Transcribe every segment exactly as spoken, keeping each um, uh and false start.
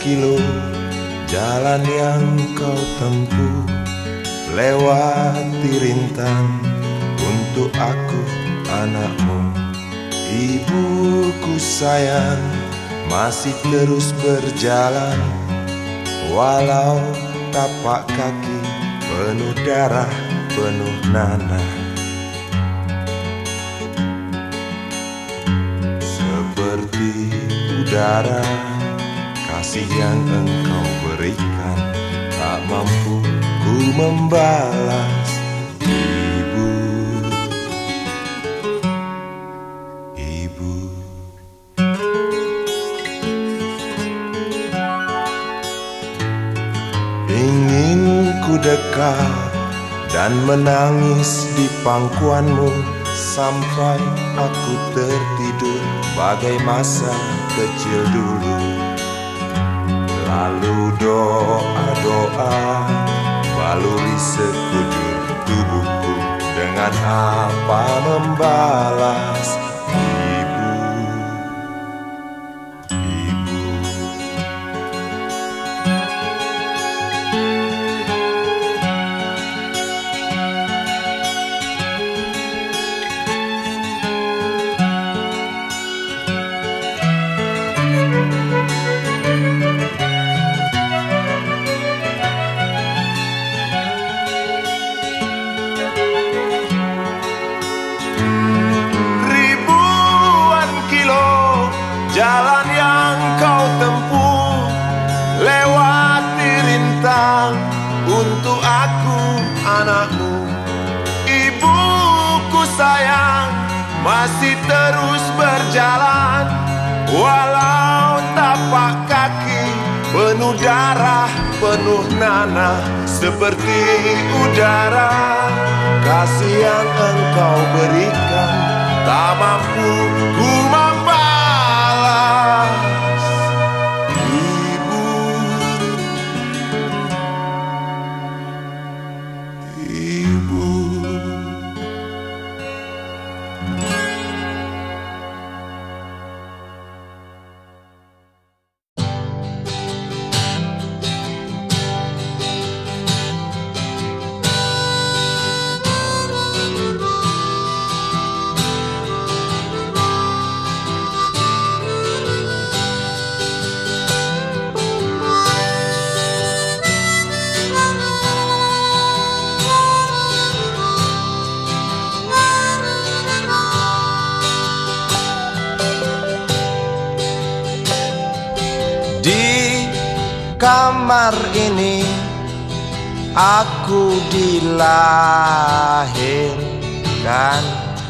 kilo jalan yang kau tempuh, lewati rintang untuk aku anakmu. Ibuku sayang masih terus berjalan, walau tapak kaki penuh darah, penuh nanah. Seperti udara, kasih yang engkau berikan tak mampu ku membalas. Ibu, ibu. Ingin ku dekat dan menangis di pangkuanmu sampai aku tertidur bagai masa kecil dulu. Lalu doa-doa baluri sekujur tubuhku, dengan apa membalas. Ibu, ibu. Jalan yang kau tempuh, lewati rintang untuk aku anakmu. Ibuku sayang masih terus berjalan, walau tapak kaki penuh darah, penuh nanah. Seperti udara, kasih yang engkau berikan tak mampu ku membalas. Ibu, ibu. Di kamar ini aku dilahirkan,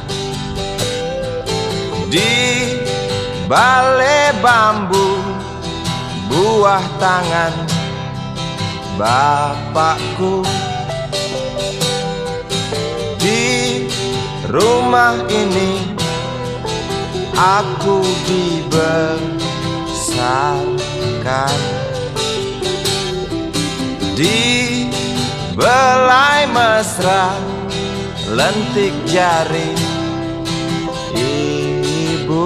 di balai bambu buah tangan bapakku. Di rumah ini aku dibesarkan, di belai mesra lentik jari ibu.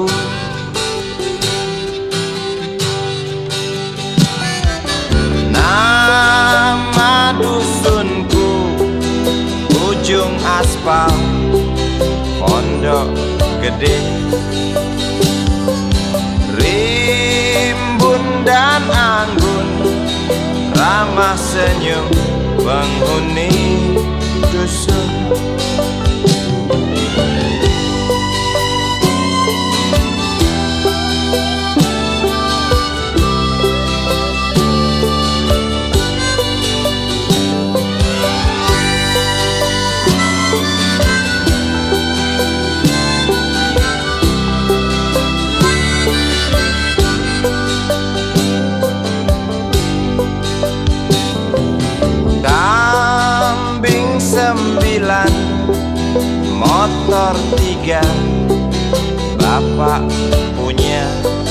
Nama dusunku ujung aspal Pondok Gede. Rimbun dan anggun ramah senyum penghuni dusun. Sembilan, motor tiga, bapak punya.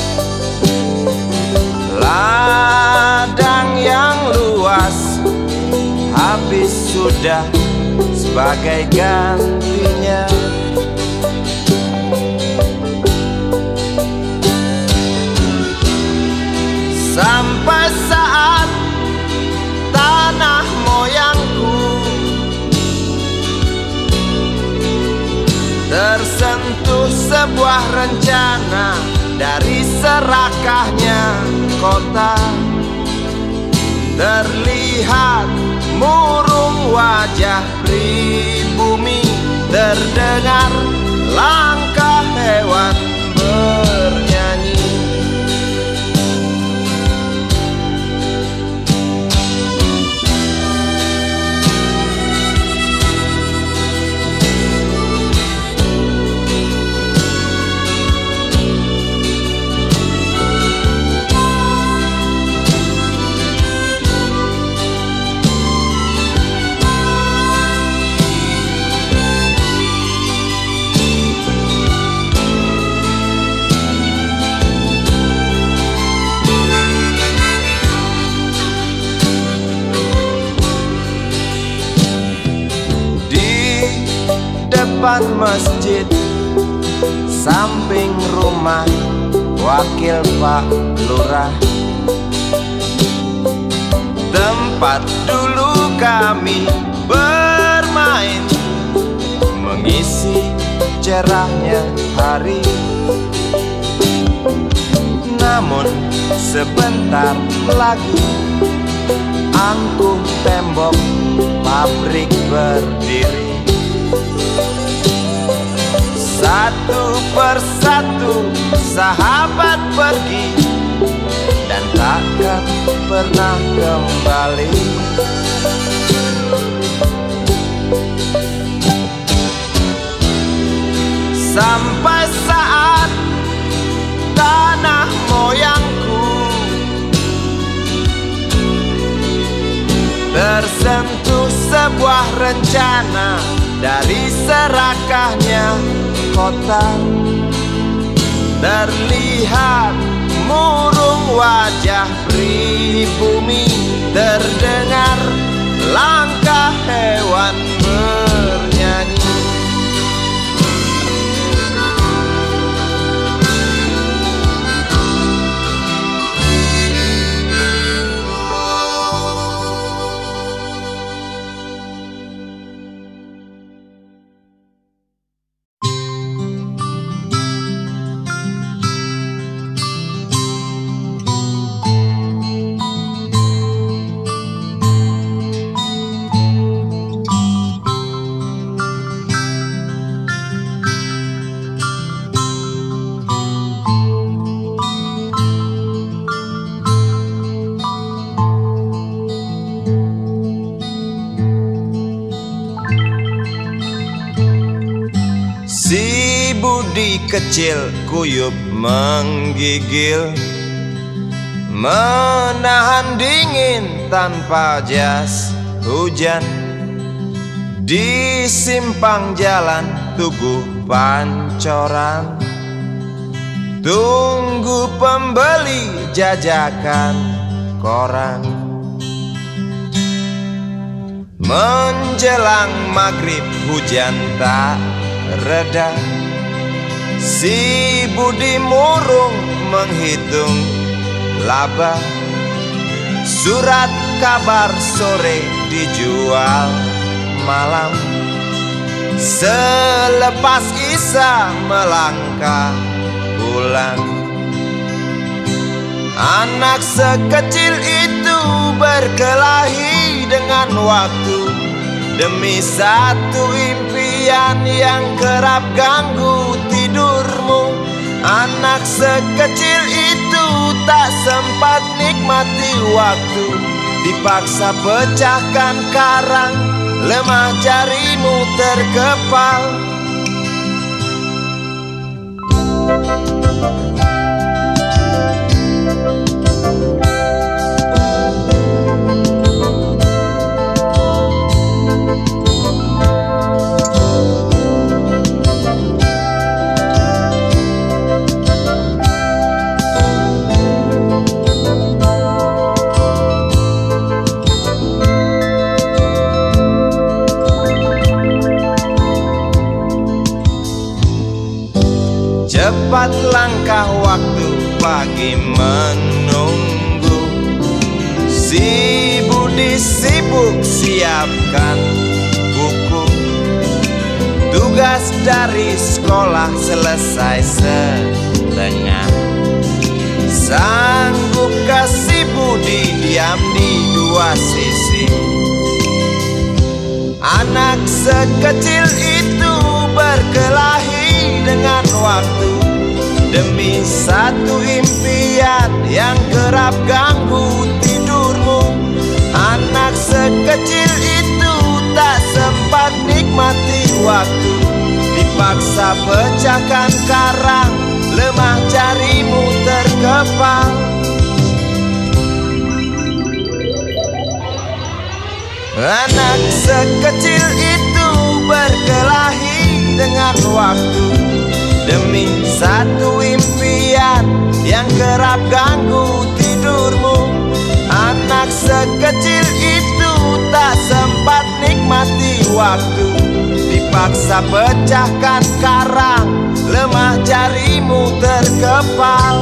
Ladang yang luas habis sudah sebagai gantinya. Sampai saat tanah moyangku tersentuh sebuah rencana dari serakahnya kota. Terlihat murung wajah pribumi, terdengar langkah hewan bernyanyi. Depan masjid, samping rumah wakil Pak Lurah, tempat dulu kami bermain, mengisi cerahnya hari. Namun sebentar lagi angkuh tembok pabrik berdiri. Satu persatu sahabat pergi dan takkan pernah kembali. Sampai saat tanah moyangku tersentuh sebuah rencana dari serakahnya kota. Terlihat murung wajah pribumi, terdengar langkah hewan bernyanyi. Kecil kuyup menggigil, menahan dingin tanpa jas hujan. Di simpang jalan Tugu Pancoran, tunggu pembeli jajakan koran. Menjelang maghrib hujan tak reda, si Budi murung menghitung laba. Surat kabar sore dijual malam. Selepas Isya melangkah pulang. Anak sekecil itu berkelahi dengan waktu demi satu impian yang kerap ganggu tidurmu. Anak sekecil itu tak sempat nikmati waktu, dipaksa pecahkan karang, lemah jarimu terkepal. Cepat langkah waktu, pagi menunggu. siapkan buku. Tugas dari sekolah selesai setengah. Sanggup kasih budi diam di dua sisi. Anak sekecil itu berkelahi dengan waktu demi satu impian yang kerap ganggu tidurmu. Anak sekecil itu tak sempat nikmati waktu, dipaksa pecahkan karang, lemah jarimu terkepal. Anak sekecil itu berkelahi dengan waktu demi satu impian yang kerap ganggu tidurmu. Anak sekecil itu tak sempat nikmati waktu, dipaksa pecahkan karang, lemah jarimu terkepal.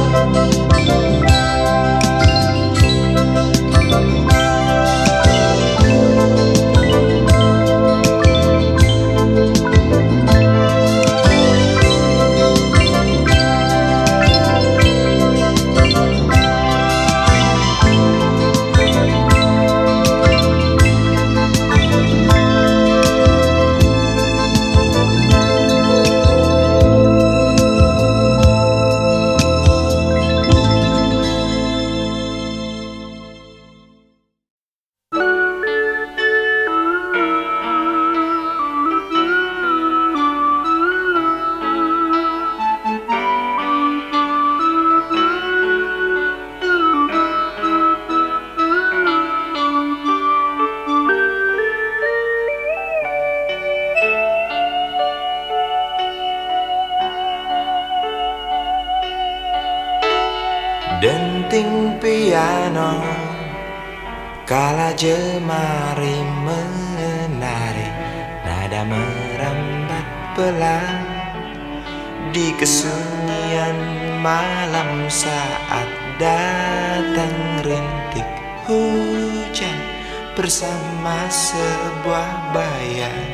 Denting piano kala jemari menari, nada merambat pelan di kesunyian malam saat datang rintik hujan bersama sebuah bayang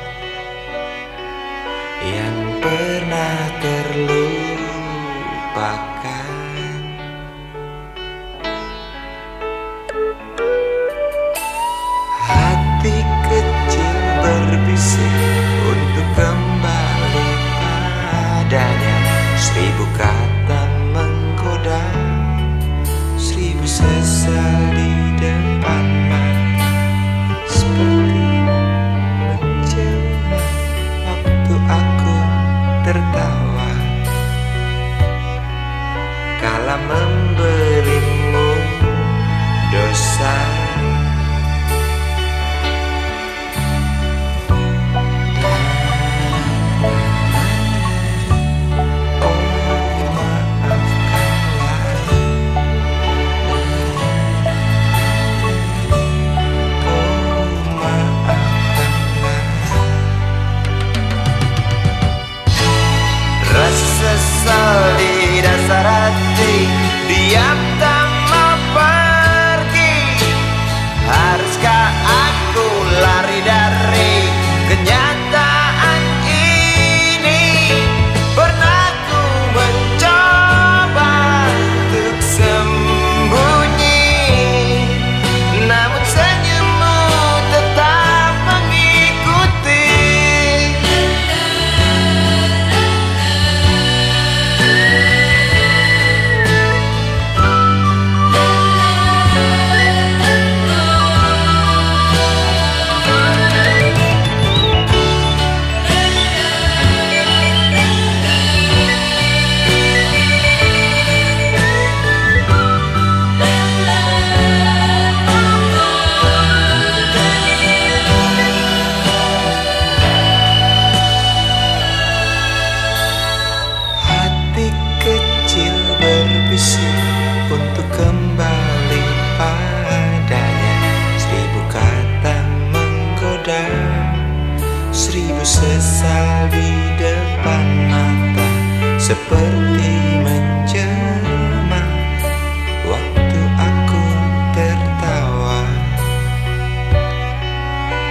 yang pernah terlupakan. Berbisik untuk kembali padanya. Seribu kata menggoda, seribu sesal di depan mata, seperti menjelma waktu aku tertawa kala memberimu dosa. Sesal di dasar hati, diam tak mau pergi. Haruskah aku lari dari kenyataan ini? Pernah ku mencoba untuk sembunyi, namun senyummu tetap mengikuti. Untuk kembali padanya, seribu kata menggoda, seribu sesal di depan mata, seperti menjelma waktu aku tertawa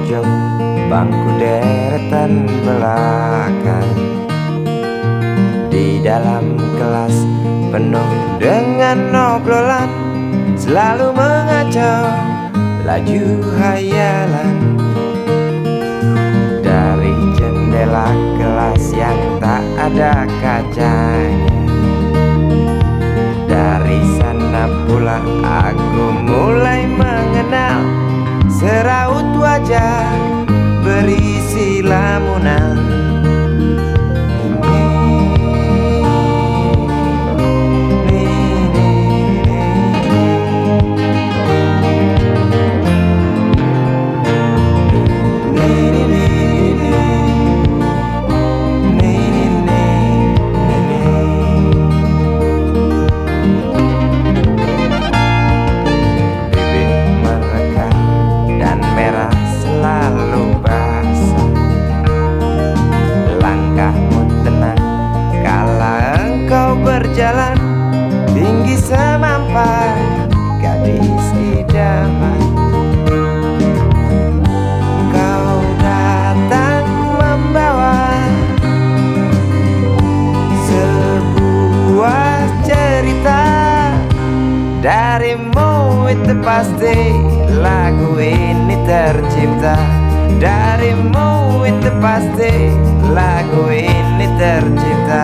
pojok bangku deretan belakang. Di dalam kelas penuh dengan obrolan, selalu mengacau laju hayalan. Dari jendela kelas yang tak ada kacanya, dari sana pula aku mulai mengenal seraut wajah berisi lamunan. Berjalan tinggi semampai gadis idaman, kau datang membawa sebuah cerita. Darimu itu pasti lagu ini tercipta. Darimu itu pasti lagu ini tercipta.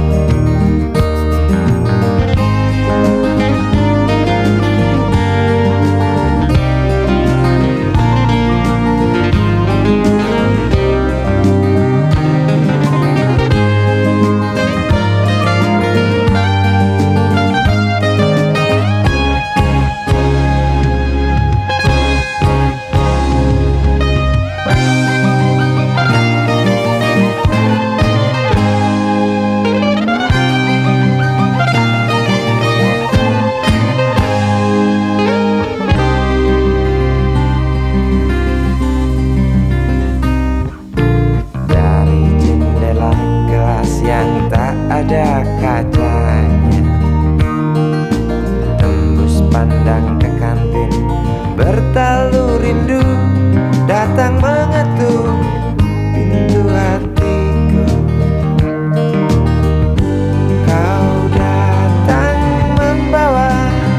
Ada kacanya, tembus pandang ke kantin, bertalu rindu datang mengetuk pintu hatiku. Kau datang membawa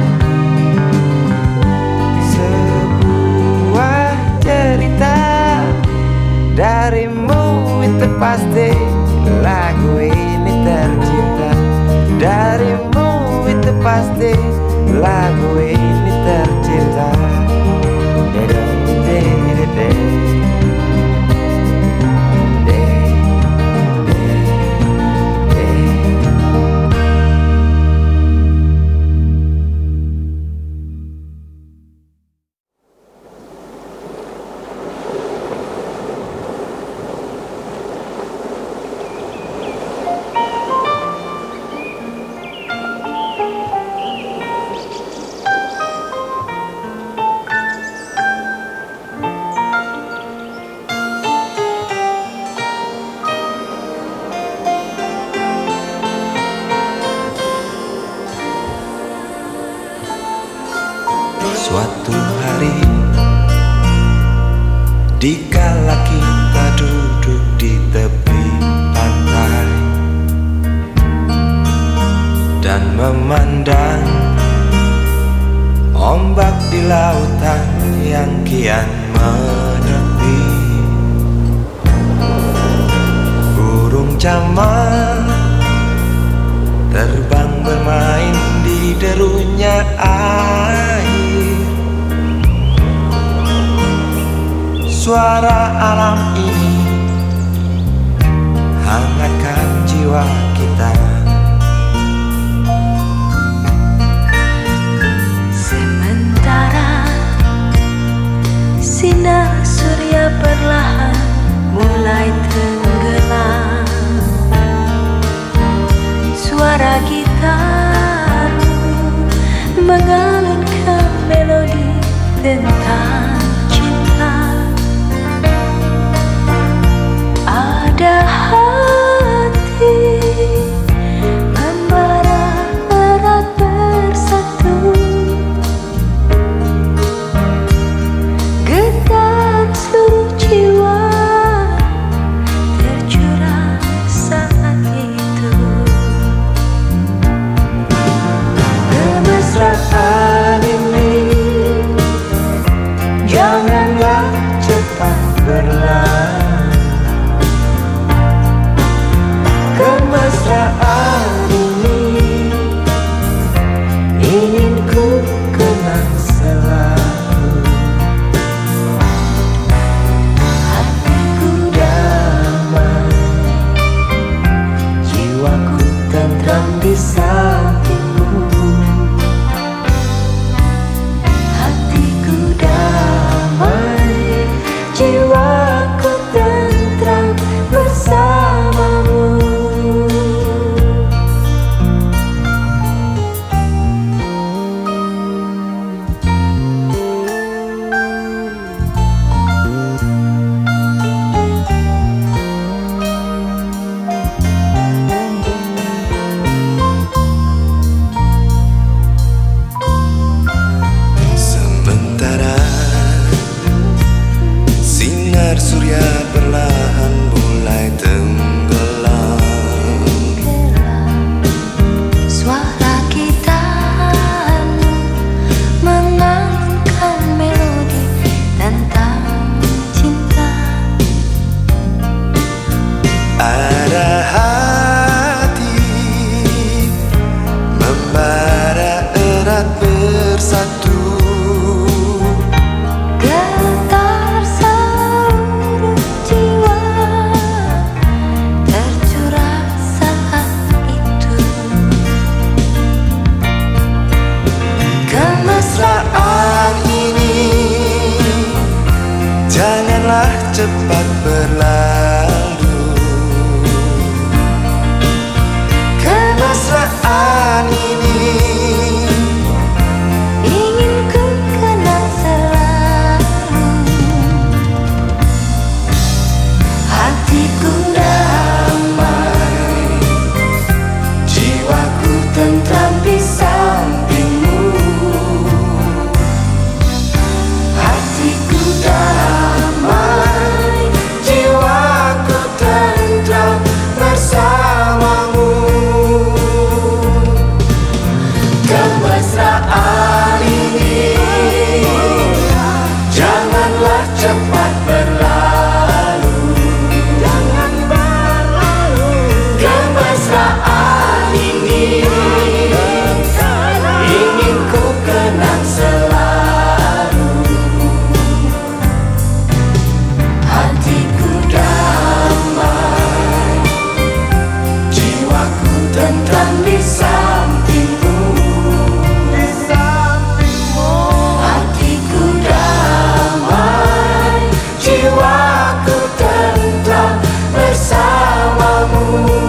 sebuah cerita. Darimu itu pasti lagu ini tercipta. Darimu itu pasti lagu ini tercipta. Suatu hari, dikala kita duduk di tepi pantai dan memandang ombak di lautan yang kian menepi, burung camar terbang bermain di derunya air. Suara alam ini hangatkan jiwa kita. Sementara sinar surya perlahan mulai tenggelam, suara gitar mengalunkan melodi tentang cinta. Ada hati membara erat bersatu, getar seluruh jiwaku tentram bersamamu. Sementara sinar surya perlahan mulai tenggelam, Suara gitarmu mengalunkan melodi tentang cinta. ada hati membara erat bersatu. Getar seluruh jiwa tercurah saat itu. Kemesraan ini janganlah cepat berlalu. Kemesraan ini Ingin ku kenang selalu. Hatiku damai, jiwaku tentram di sampingmu. hatiku damai, jiwaku tentram bersamamu. Kemesraan ini janganlah cepat berlalu. Jangan berlalu. Kemesraan ini ingin ku kenang selalu. Hatiku damai, jiwaku tentram di sampingmu. Di sampingmu. Hatiku damai, jiwaku tentram bersamamu.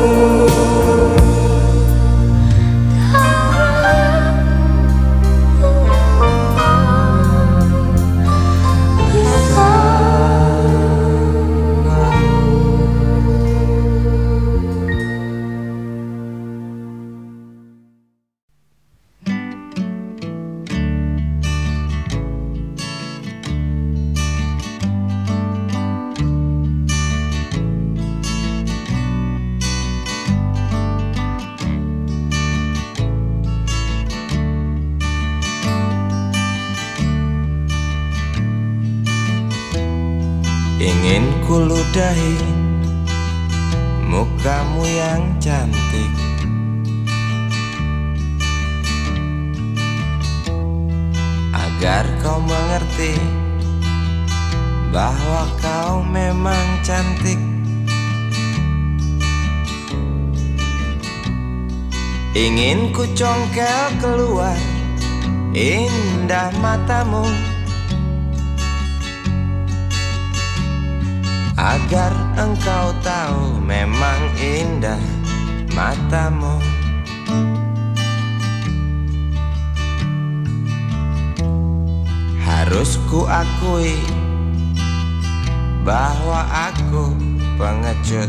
Ingin ku ludahi mukamu yang cantik, agar kau mengerti bahwa kau memang cantik. Ingin ku congkel keluar indah matamu, agar engkau tahu memang indah matamu. Harus ku akui bahwa aku pengecut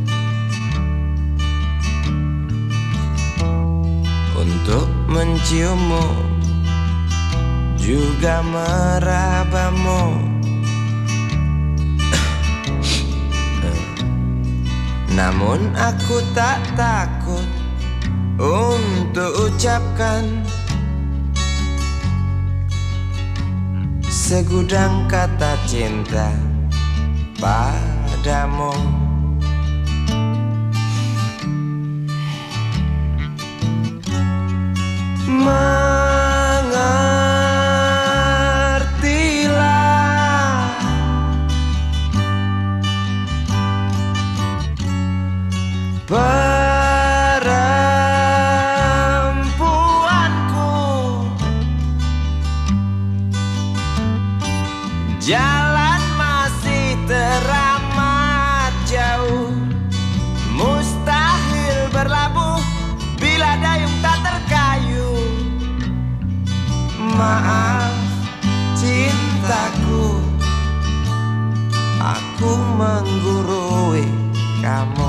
untuk menciummu, juga merabamu. Namun aku tak takut untuk ucapkan segudang kata cinta padamu. Mengertilah perempuanku, jalan masih Maaf cintaku, aku menggurui kamu.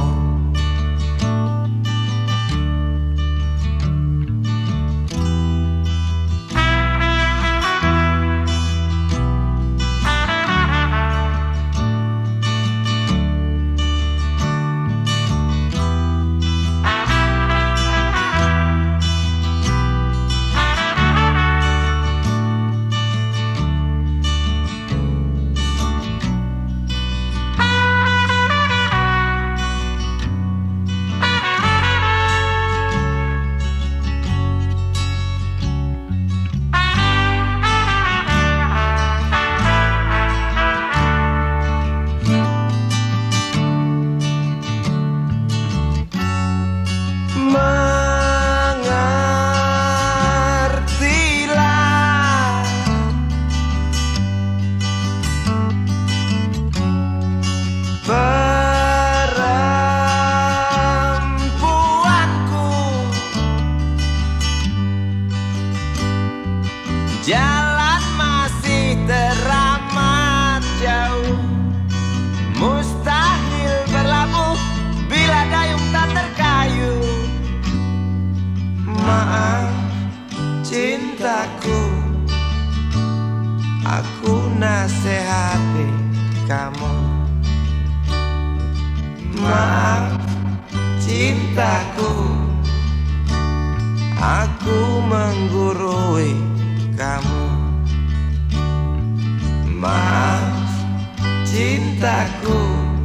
Jalan masih teramat jauh, mustahil berlabuh bila dayung tak terkayuh. Maaf cintaku, aku nasihati kamu. Maaf cintaku, aku menggurui kamu. Maaf cintaku,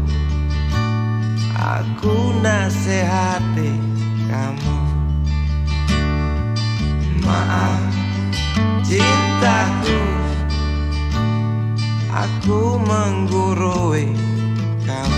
aku nasihati kamu. Maaf cintaku, aku menggurui kamu.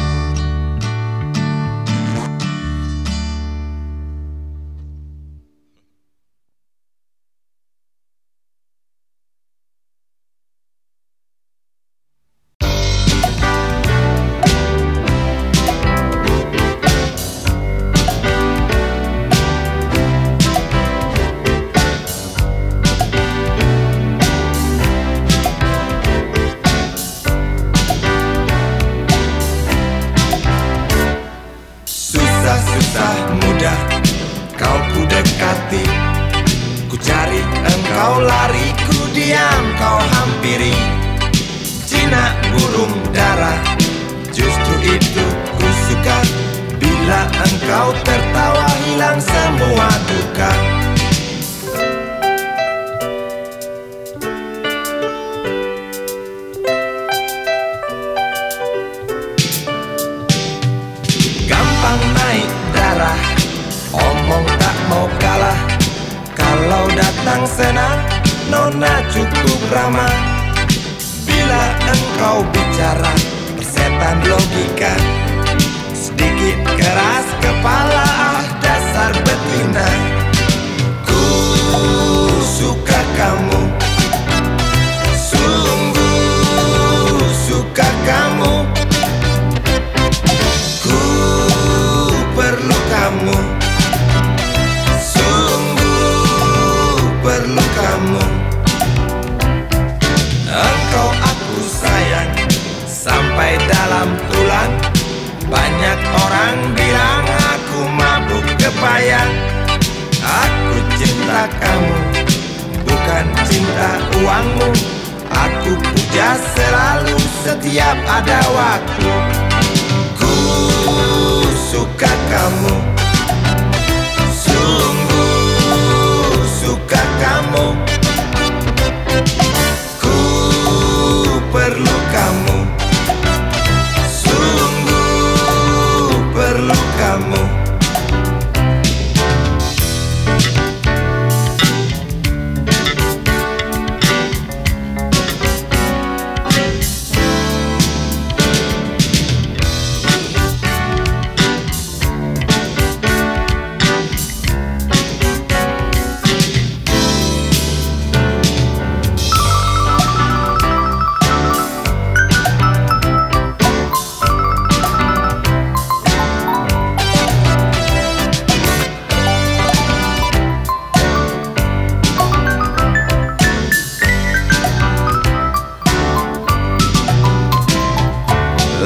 Susah mudah kau ku dekati, ku cari engkau lari, ku diam kau hampiri. Jinak burung dara, justru itu ku suka, bila engkau tertawa hilang semua duka. Gampang naik darah, omong tak mau kalah. Kalau datang senang, nona cukup ramah. Bila engkau bicara, persetan logika. Sedikit keras kepala, ah dasar betina. Ku suka kamu, sungguh suka kamu. Kamu sungguh perlu kamu. Engkau aku sayang sampai dalam tulang. Banyak orang bilang aku mabuk kepayang. Aku cinta kamu, bukan cinta uangmu. Aku puja selalu setiap ada waktu. Ku suka kamu, sungguh suka kamu. Ku perlu kamu, sungguh perlu kamu.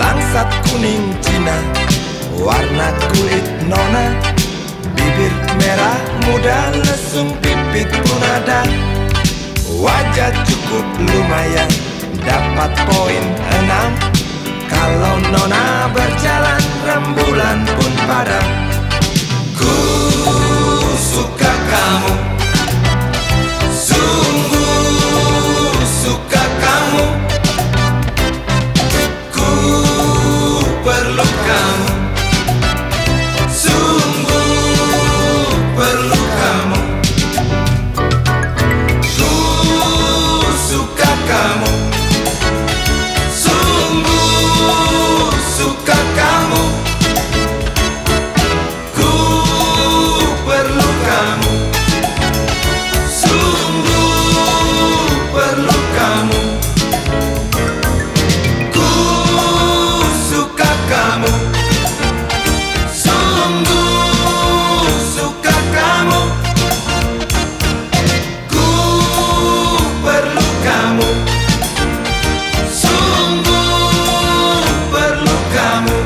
Langsat kuning Cina, warna kulit nona, bibir merah muda, lesung pipit pun ada. Wajah cukup lumayan, dapat poin enam. Kalau nona berjalan, rembulan pun padam. Ku suka kamu, sungguh suka kamu. Ku perlu kamu, sungguh perlu kamu. Ku suka kamu, sungguh suka kamu. Ku perlu kamu, sungguh perlu kamu. Ku suka kamu, sungguh suka kamu. Ku perlu kamu, sungguh perlu kamu.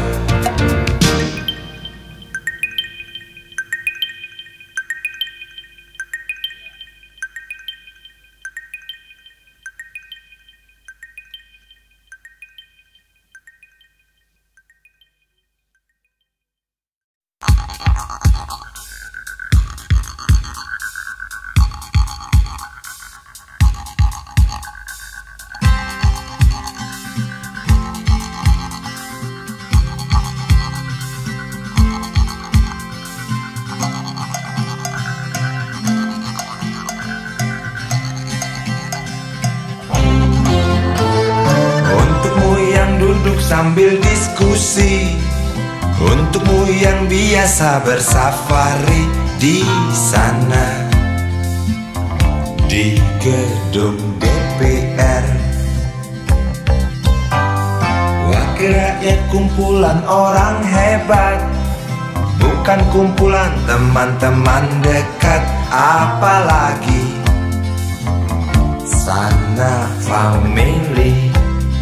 Untukmu yang duduk sambil diskusi, untukmu yang biasa bersafari di sana, di gedung D P R. Wakil rakyat kumpulan orang hebat, bukan kumpulan teman-teman dekat. Apalagi sana family.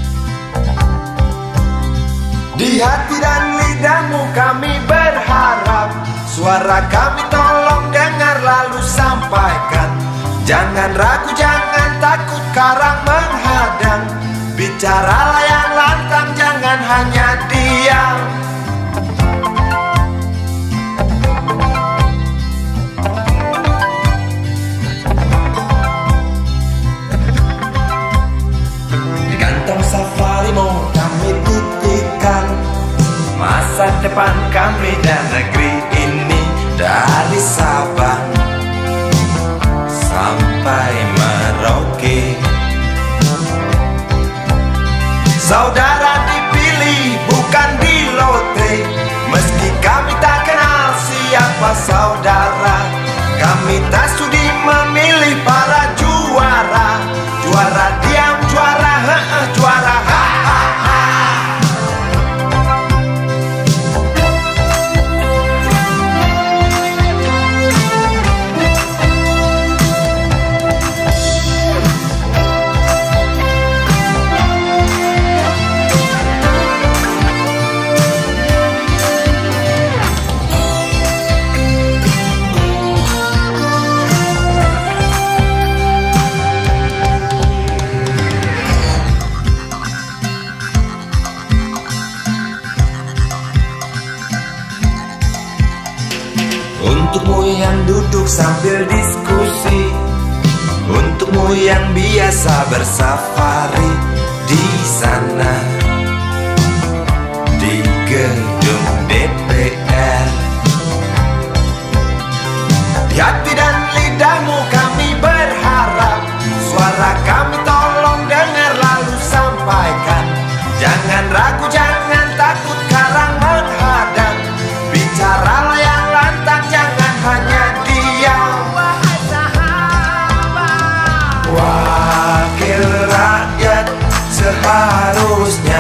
Di hati dan lidahmu kami berharap, suara kami tolong dengar lalu sampaikan. Jangan ragu, jangan takut karang menghadang. Bicaralah yang lantang, jangan hanya diam. Di kantong safarimu kami titipkan masa depan kami dan negeri ini, dari Sabang sampai Merauke. Saudara dipilih bukan di lotre, meski kami tak kenal siapa saudara. Kami tak sudi memilih para juara, juara diam, juara he-he, juara ha-ha-ha. Untukmu yang duduk sambil diskusi, untukmu yang biasa bersafari di sana, di gedung D P R. Di hati dan lidahmu kami berharap, suara kami tolong dengar lalu sampaikan. Jangan ragu, jangan takut karang menghadang. Bicaralah yang lantang, jangan hanya diam. Wakil rakyat seharusnya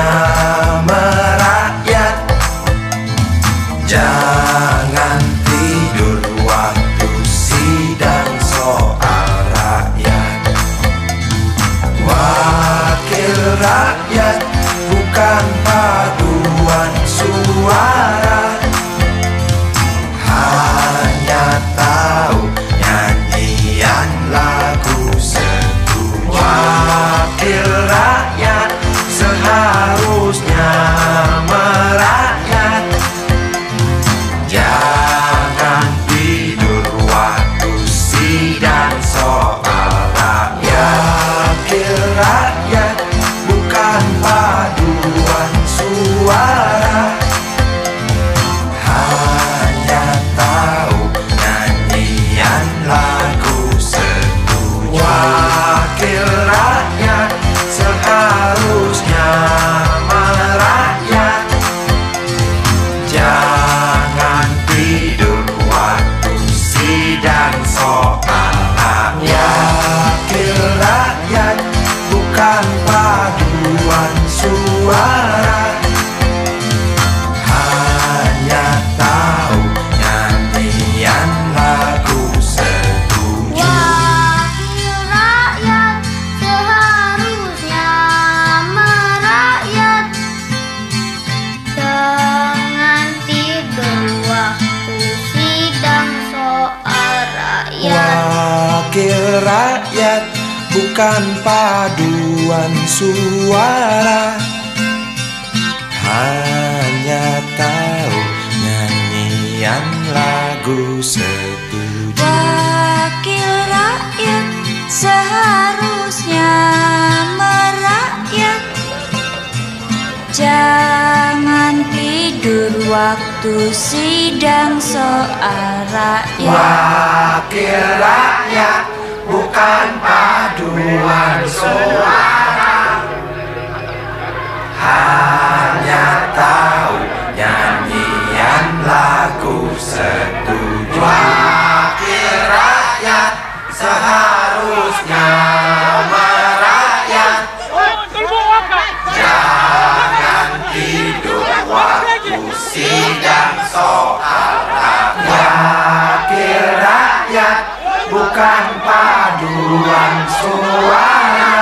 rakyat. Wakil rakyat bukan paduan suara, hanya tahu nyanyian lagu setuju. Wakil rakyat seharusnya merakyat. Jangan tidur waktu sidang soal rakyat. Wakil rakyat bukan paduan suara, hanya tahu nyanyian lagu setuju. Wakil rakyat seharusnya merakyat. Jangan tidur waktu sidang soal rakyat. Wakil rakyat bukan paduan suara,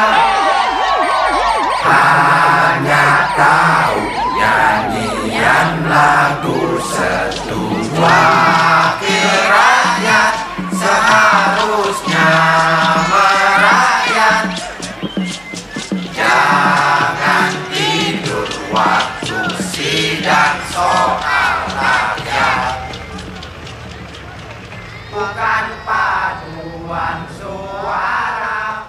hanya tahu nyanyian lagu setuju. Wakil rakyat seharusnya merakyat. Jangan tidur waktu sidang soal rakyat. Bukan paduan suara,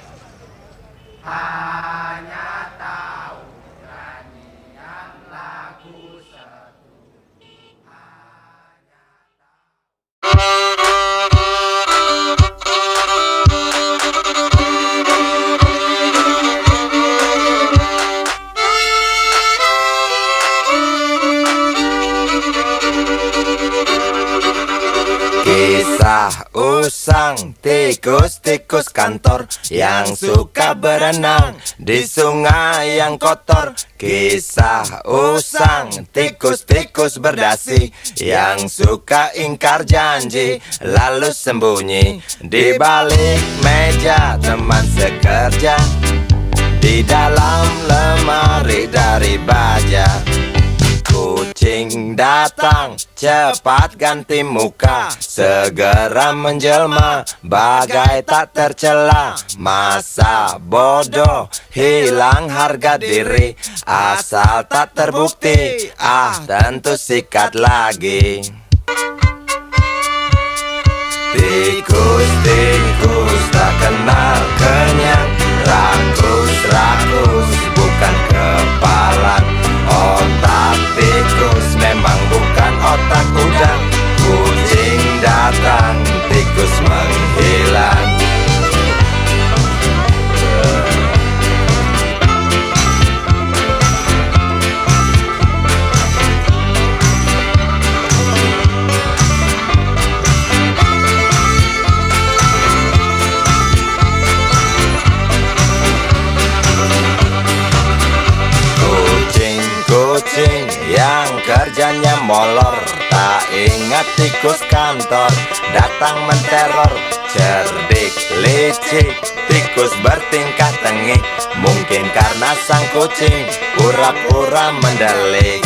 hanya tahu nyanyian lagu setuju. Kisah usang tikus-tikus kantor yang suka berenang di sungai yang kotor. Kisah usang tikus-tikus berdasi yang suka ingkar janji lalu sembunyi di balik meja teman sekerja, di dalam lemari dari baja. Kucing datang, cepat ganti muka, segera menjelma, bagai tak tercela. Masa bodoh, hilang harga diri, asal tak terbukti, ah tentu sikat lagi. Tikus-tikus tak kenal kenyang, rakus-rakus bukan kepalang. Otak tikus memang bukan otak udang. Kucing datang, tikus menghilang. Kucing yang kerjanya molor, tak ingat tikus kantor datang menteror. Cerdik licik, tikus bertingkah tengik, mungkin karena sang kucing pura-pura mendelik.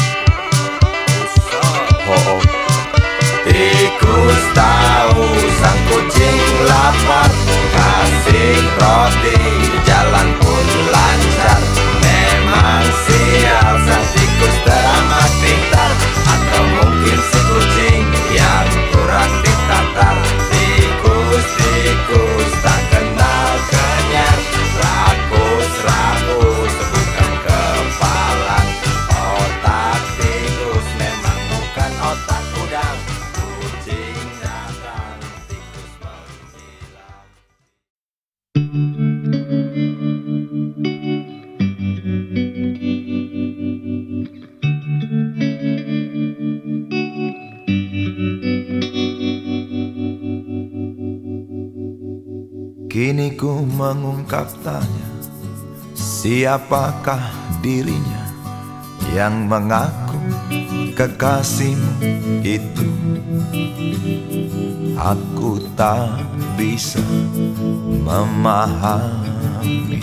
Oh, oh. Tikus tahu sang kucing lapar, kasih roti, jalan pun lancar. Memang sial sang tikus teramat pintar, atau mungkin si kucing yang kurang ditatar. Tikus-tikus tak kenal kenyang, rakus-rakus bukan kepalang. Otak tikus memang bukan otak udang. Kucing datang, tikus menghilang. Kini ku mengungkap tanya, siapakah dirinya yang mengaku kekasihmu itu? Aku tak bisa memahami.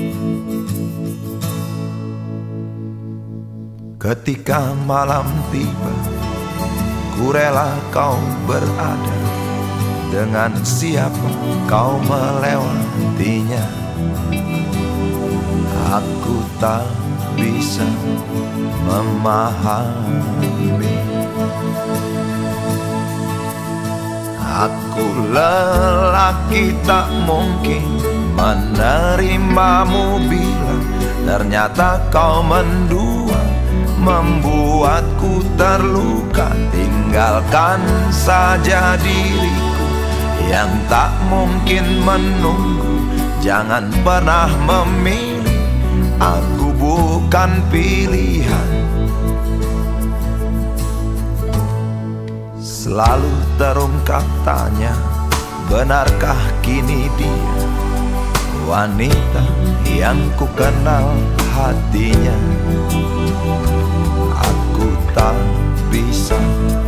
Ketika malam tiba, ku rela kau berada dengan siapa kau melewatinya. Aku tak bisa memahami. Aku lelaki tak mungkin menerimamu bila ternyata kau mendua, membuatku terluka. Tinggalkan saja diriku yang tak mungkin menunggu. Jangan pernah memilih, aku bukan pilihan. Selalu terungkap tanya, benarkah kini dia wanita yang ku kenal hatinya? Aku tak bisa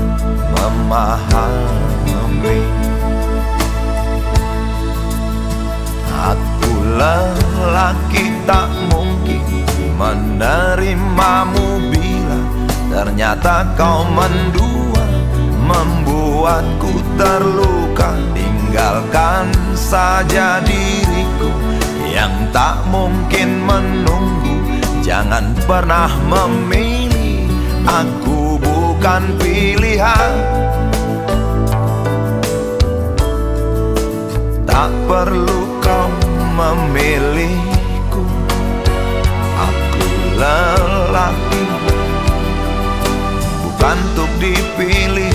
memahami. Aku lelaki tak mungkin menerimamu bila ternyata kau mendua, membuatku terluka. Tinggalkan saja diriku yang tak mungkin menunggu. Jangan pernah memilih, aku bukan pilihan. Tak perlu kau memilihku, aku lelaki bukan untuk dipilih.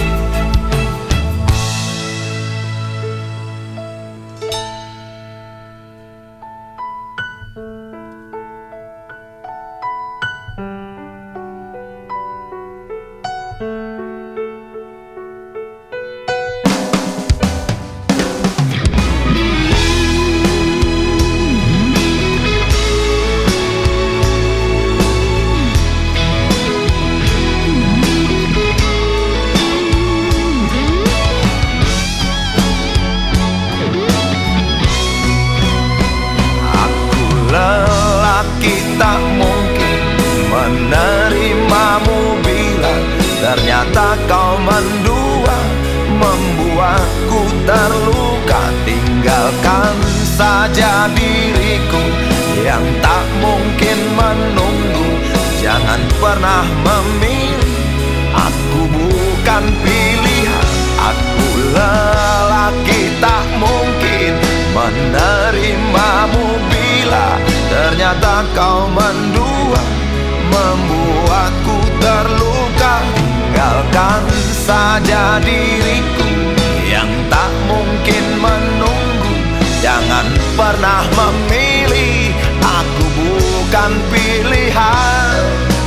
Tak mungkin menerimamu bila ternyata kau mendua, membuatku terluka. Tinggalkan saja diriku yang tak mungkin menunggu. Jangan pernah memilih, aku bukan pilihan. Aku lelaki tak mungkin menerimamu bila ternyata kau mendua, membuatku terluka. Tinggalkan saja diriku yang tak mungkin menunggu. Jangan pernah memilih, aku bukan pilihan.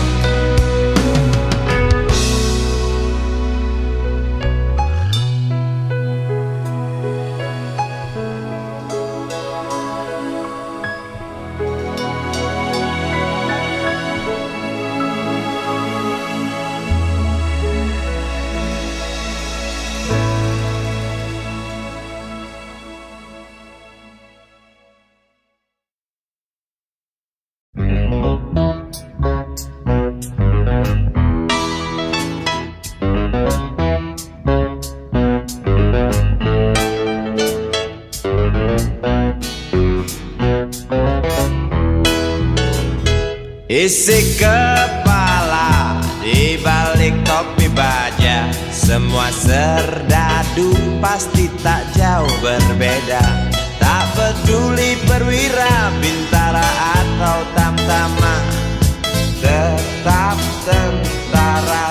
Isi kepala di balik topi baja, semua serdadu pasti tak jauh berbeda. Tak peduli perwira, bintara atau tamtama, tetap tentara.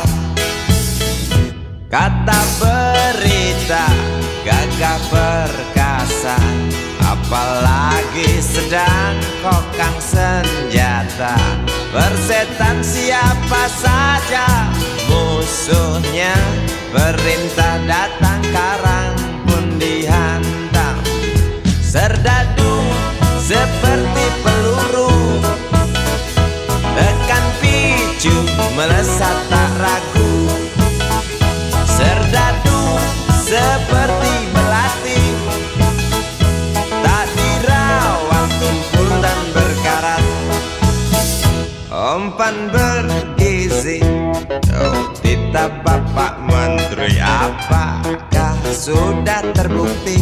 Kata berita gagah perkasa, apalagi sedang kokang senjata. Persetan siapa saja musuhnya, perintah datang karang pun dihantam. Serdadu seperti peluru, tekan picu melesat tak ragu. Serdadu seperti belati, tak dirawat tumpul dan berkarat. Umpan bergizi, oh titah Bapak Menteri, apakah sudah terbukti.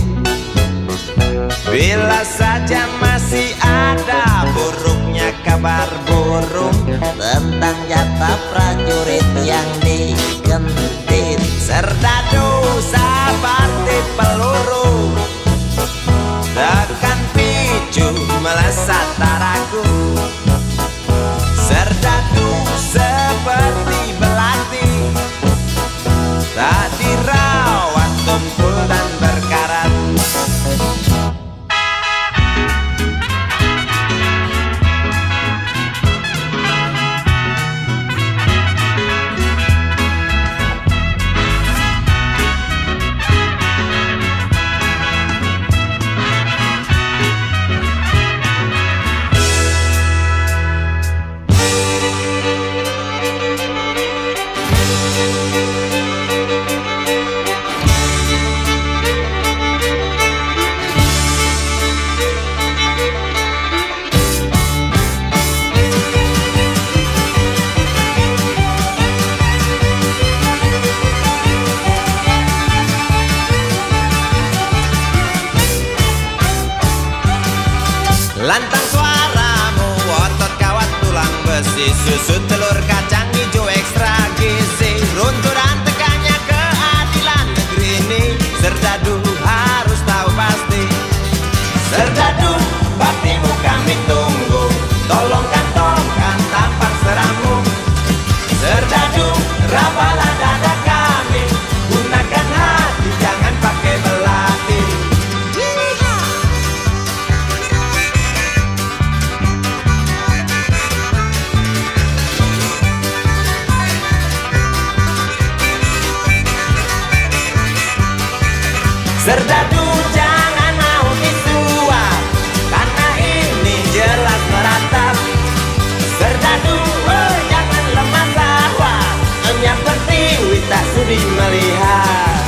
Bila saja masih ada buruknya kabar burung tentang jatah prajurit yang digentit, serdadu seperti peluru tekan picu melesat tak ragu. Serdadu seperti belati tak dirawat tumpul dan berkarat. Lantang suaramu, otot kawat tulang besi, susu telur kacang hijau ekstra gizi. Runtuhan tegaknya keadilan negeri ini, serdadu harus tahu pasti. Serdadu, baktimu kami tunggu, tolong kantongkan tampang serammu. Serdadu, rapalah dada kami, gunakan hati jangan pakai belati. Serdadu jangan mau disuap, karena ini jelas meratap. Serdadu oh, jangan lemah sawah, hanya pertiwi tak sudi melihat.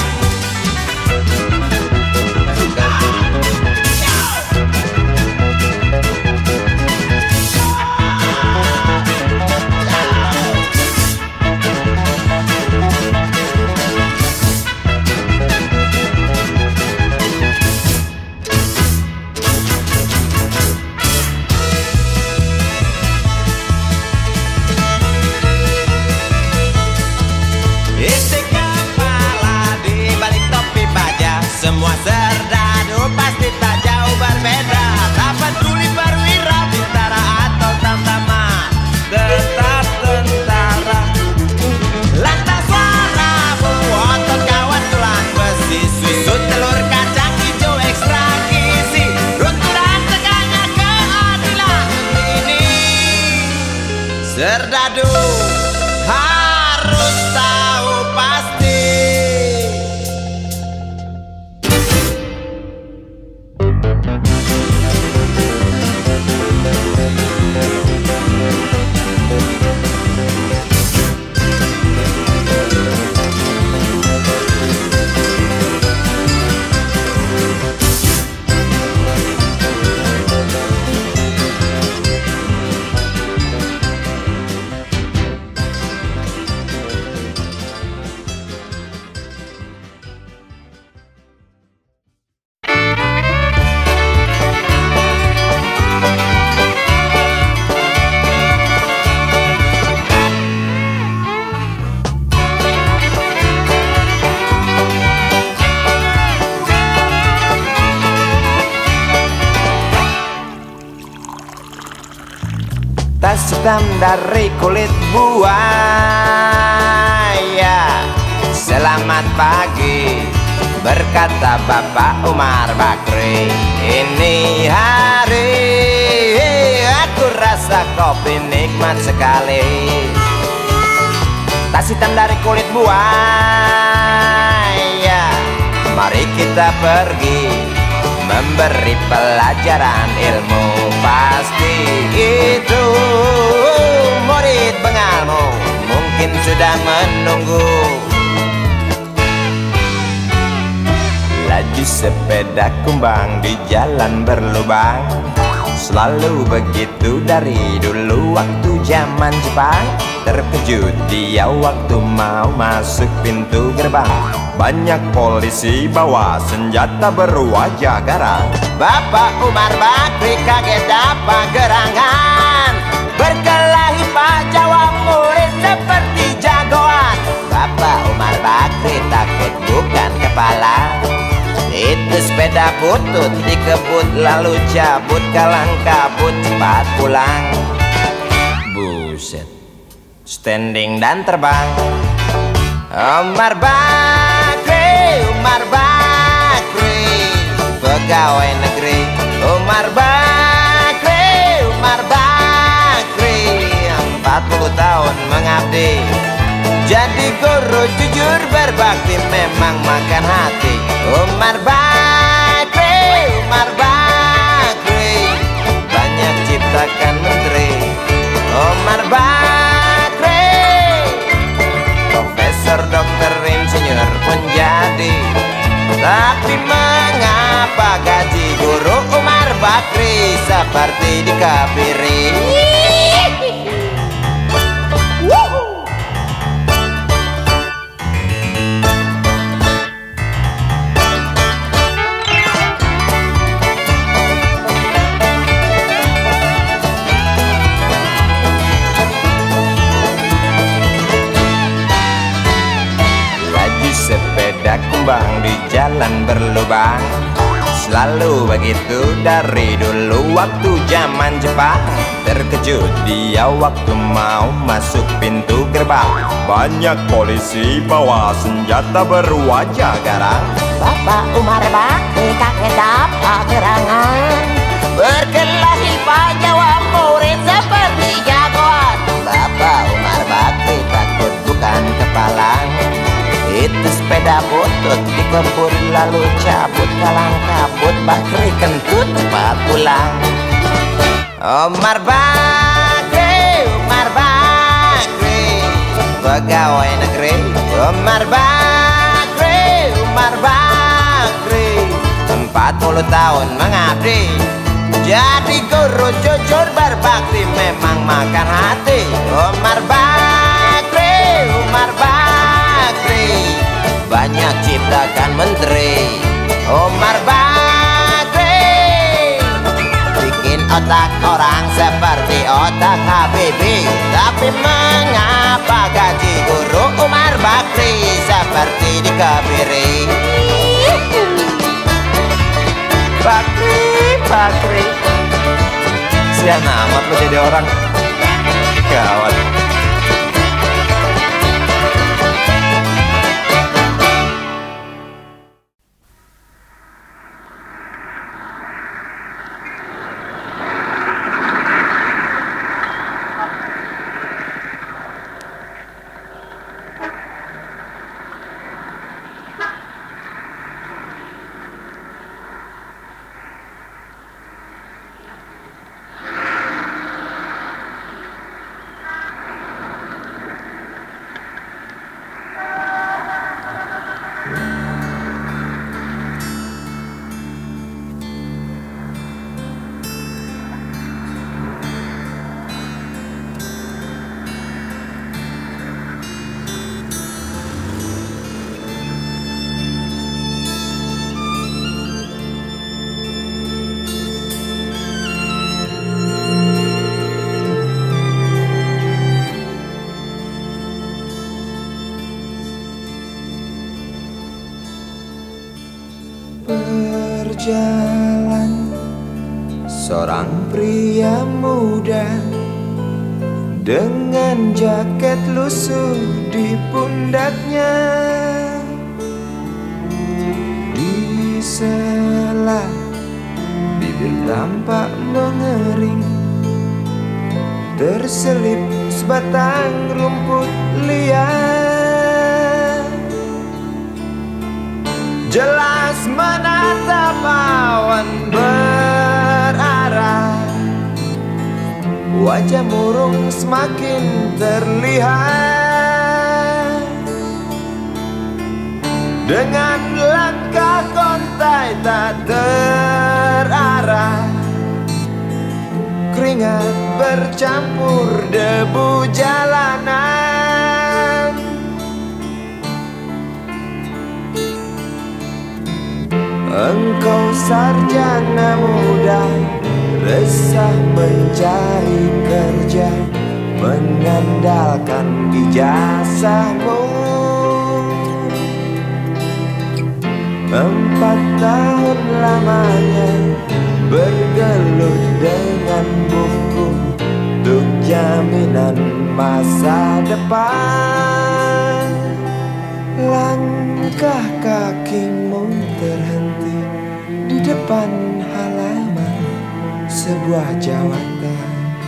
Isi kepala di balik topi baja, semua serdadu pasti tak jauh berbeda. Tak peduli perwira, bintara atau tamtama, tetap tentara. Lantang suaramu, otot kawan tulang besi, susu telur kacang hijau ekstra gizi. Runtuhan tegaknya keadilan ini, serdadu harus tahu pasti. Tas hitam dari kulit buaya, selamat pagi, berkata Bapak Umar Bakri. Ini hari aku rasa kopi nikmat sekali. Tas hitam dari kulit buaya, mari kita pergi memberi pelajaran ilmu. Pasti itu murid pengalmu mungkin sudah menunggu. Laju sepeda kumbang di jalan berlubang, Selalu begitu dari dulu waktu zaman Jepang. Terkejut dia waktu mau masuk pintu gerbang. Banyak polisi bawa senjata berwajah garang. Bapak Umar Bakri kaget dapat gerangan, berkelahi Pak Jawa murid seperti jagoan. Bapak Umar Bakri takut bukan kepala. Itu sepeda butut dikebut lalu cabut, kalang kabut cepat pulang. Buset, standing dan terbang. Umar Bakri, Umar Bakri, pegawai negeri. Umar Bakri, Umar Bakri, empat puluh tahun mengabdi. Jadi guru jujur berbakti memang makan hati. Umar Bakri, Umar Bakri, banyak ciptakan menteri. Umar Bakri, profesor, dokter, insinyur pun jadi. Tapi mengapa gaji guru Umar Bakri seperti dikebiri? Sepeda kumbang di jalan berlubang. Selalu begitu dari dulu waktu zaman Jepang. Terkejut dia waktu mau masuk pintu gerbang. Banyak polisi bawa senjata berwajah garang. Bapak Umar Bakri kaget dapat gerangan, berkelahi Pak Jawa murid seperti jagoan. Bapak Umar Bakri takut bukan kepala. Itu sepeda butut dikebut lalu cabut, kalang kabut Bakri kentut cepat pulang. Umar Bakri, Umar Bakri, pegawai negeri. Umar Bakri, Umar Bakri, empat puluh tahun mengabdi. Jadi guru jujur berbakti memang makan hati. Umar Bakri, Umar Bakri, banyak ciptakan menteri. Umar Bakri, bikin otak orang seperti otak Habibie. Tapi mengapa gaji guru Umar Bakri seperti dikebiri? Bakri, Bakri, sian amat lo jadi orang. Gawat. Berjalan seorang pria muda dengan jaket lusuh di pundaknya. Di sela bibir tampak mengering, terselip sebatang rumput liar. Jelas menatap awan berarah, wajah murung semakin terlihat. Dengan langkah kontai tak terarah, keringat bercampur debu jalanan. Engkau sarjana muda, resah mencari kerja, mengandalkan ijazahmu. Empat tahun lamanya bergelut dengan buku untuk jaminan masa depan. Langkah kakimu terhenti di depan halaman sebuah jawatan.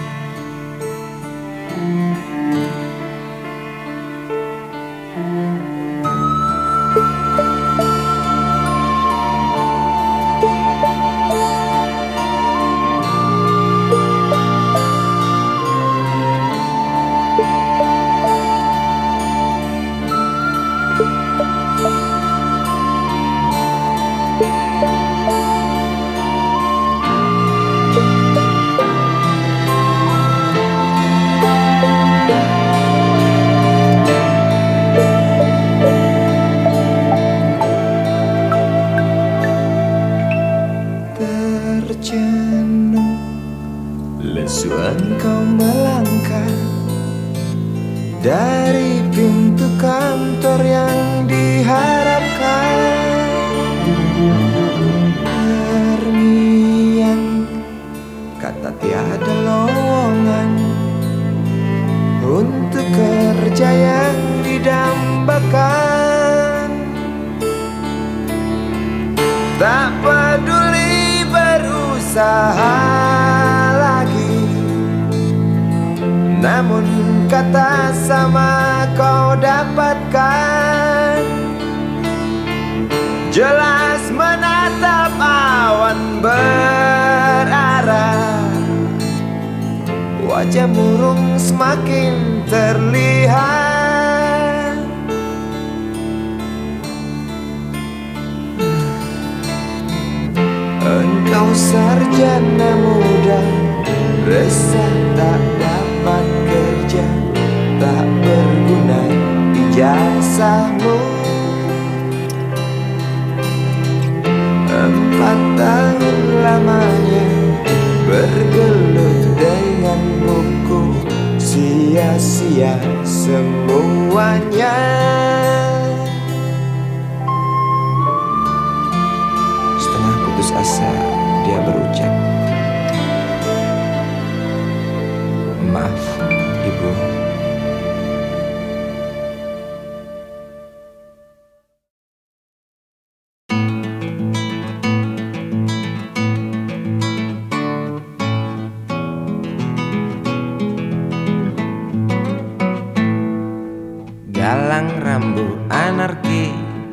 Lesu engkau melangkah dari pintu kantor yang diharapkan. Terngiang kata tiada lowongan untuk kerja yang didambakan. Tak peduli berusaha lagi, namun kata sama kau dapatkan. Jelas menatap awan berarah, wajah murung semakin terlihat. Engkau sarjana muda, resah tak dapat kerja, tak berguna ijazahmu. Empat tahun lamanya bergelut dengan buku, sia-sia semuanya. Setengah putus asa dia berucap, "Maaf, Ibu." Galang rambu anarki,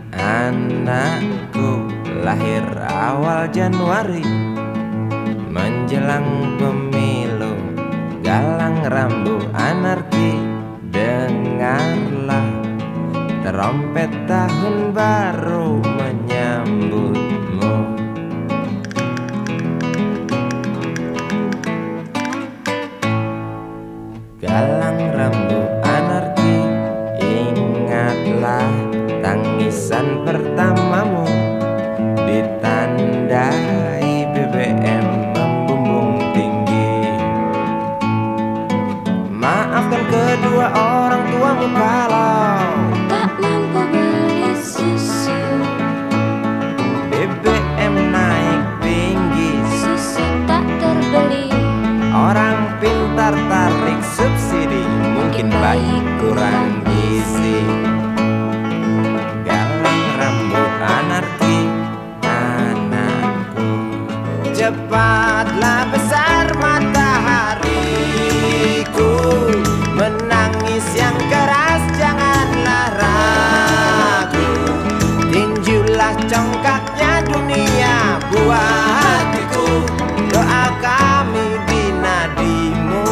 anakku lahir awal Januari menjelang pemilu. Galang rambu anarki, dengarlah trompet tahun baru menyambutmu. Galang rambu anarki, ingatlah tangisan pertamamu ditandai B B M membumbung tinggi. Maafkan kedua orang tuamu kalau tak mampu beli susu. B B M naik tinggi, Susu tak terbeli. orang pintar tarik subsidi, mungkin bayi kurang gizi. Galang rambu anarki, anakku, cepatlah besar matahariku. Menangis yang keras janganlah ragu, tinjulah congkaknya dunia buat hatiku. Doa kami di nadimu.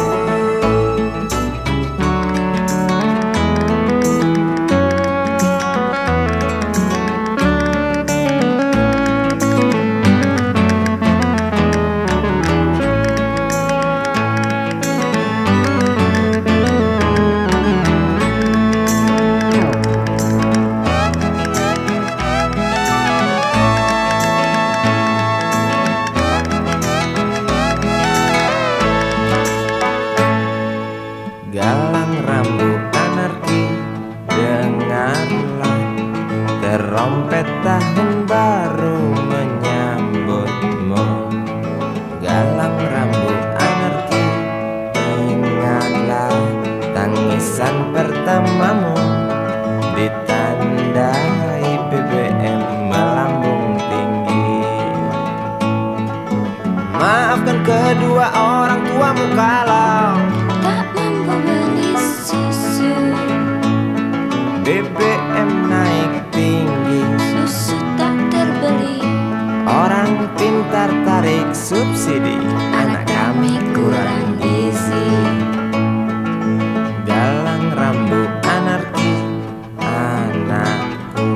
dengarlah terompet tahun baru menyambutmu. Galang rambut anarki, ingatlah tangisan pertamamu, ditandai B B M melambung tinggi. Maafkan kedua orang tuamu kalau tak mampu beli susu. B B M naik tinggi, Susu tak terbeli. orang pintar tarik subsidi, anak kami kurang gizi. Galang rambut anarki, anakku.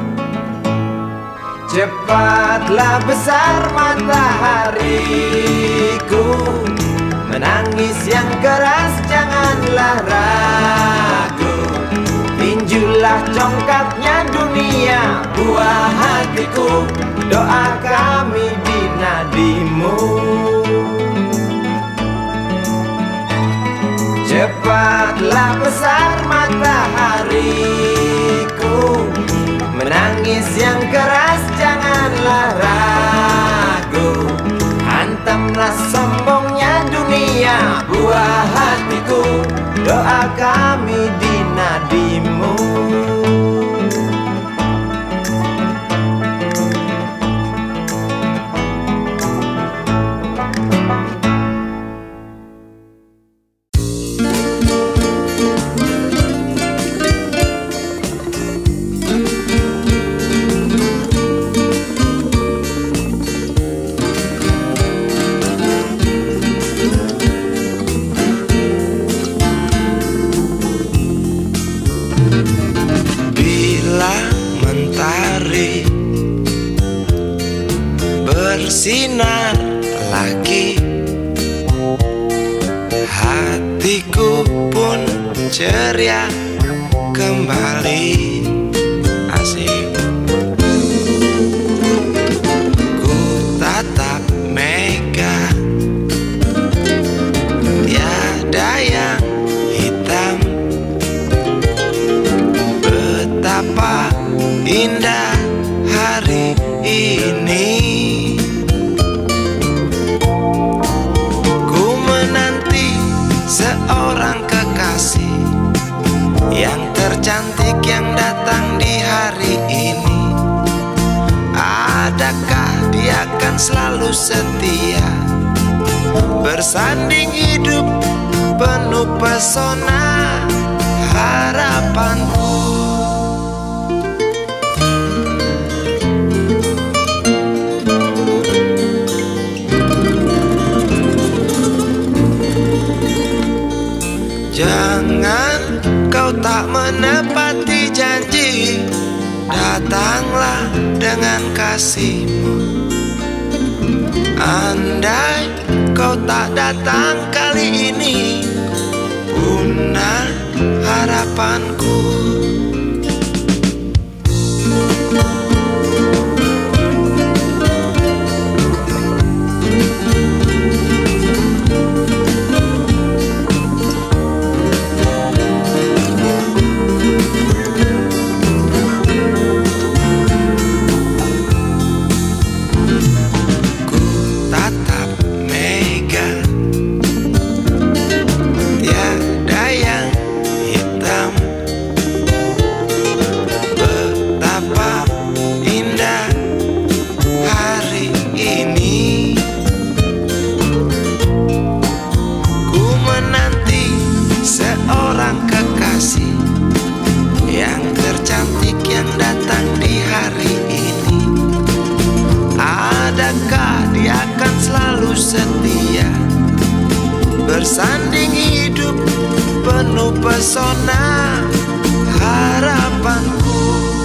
Cepatlah besar matahariku, menangis yang keras janganlah ragu. Tinjulah congkaknya dunia, buah hatiku, doa kami di nadimu. Cepatlah besar matahariku, menangis yang keras janganlah ragu. Hantamlah sombongnya dunia, buah hatiku, doa kami di nadimu. Bersinar lagi, hatiku pun ceria kembali. Asik. Ku tatap mega, tiada yang hitam. Betapa indah hari ini. Seorang kekasih yang tercantik yang datang di hari ini. Adakah dia akan selalu setia, bersanding hidup penuh pesona harapanku. Jangan kau tak menepati janji, datanglah dengan kasihmu. Andai kau tak datang kali ini, punah harapanku. Yang tercantik yang datang di hari ini. Adakah dia akan selalu setia, bersanding hidup penuh pesona harapanku.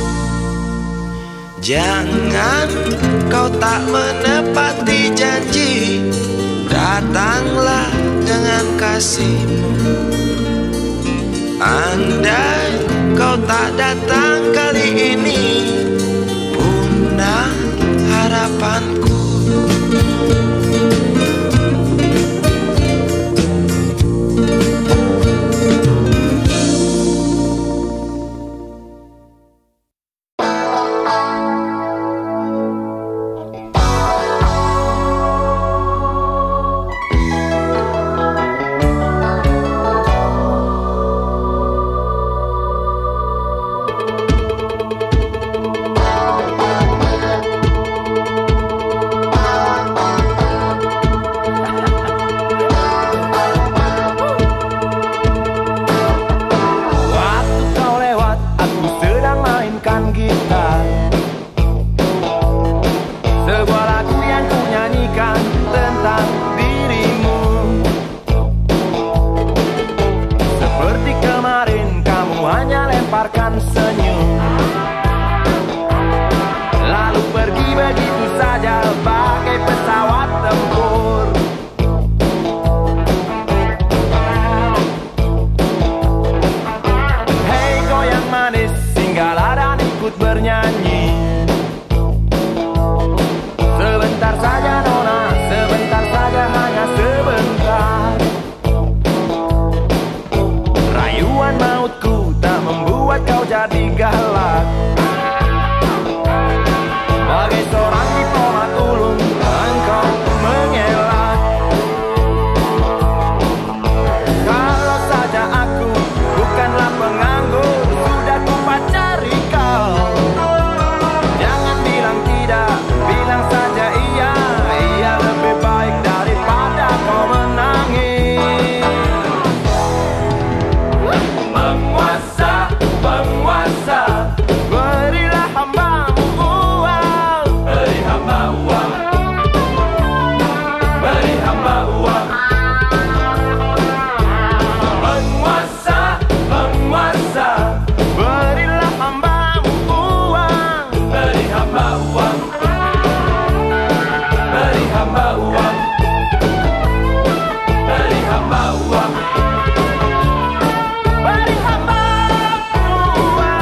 Jangan kau tak menepati janji, datanglah dengan kasihmu. Andai kau tak datang kali ini, punah harapanku. tersenyum, lalu pergi begitu saja bagai pesawat tempur. Hei goyang manis, singgahlah dan ikut bernyanyi. Sebentar saja nona, sebentar saja, hanya sebentar. Rayuan mautku tak membuat kau jadi galak. Bagai seorang diplomat ulung, engkau mengelak. Kalau saja aku bukanlah penganggur, sudah ku pacari kau. Jangan bilang tidak, bilang saja iya. Iya lebih baik daripada kau menangis. Penguasa, penguasa, berilah hambamu uang. Beri hamba uang, beri hamba uang. Penguasa, penguasa, berilah hambamu uang. Beri hamba uang, beri hamba uang, beri hamba uang, beri hamba uang.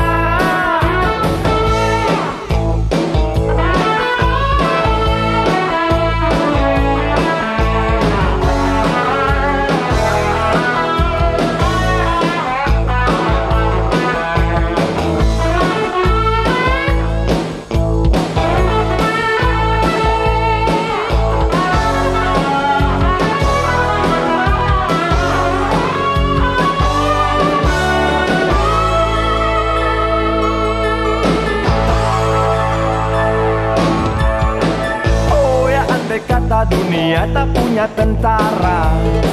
Oh ya, andai kata dunia tak punya tentara,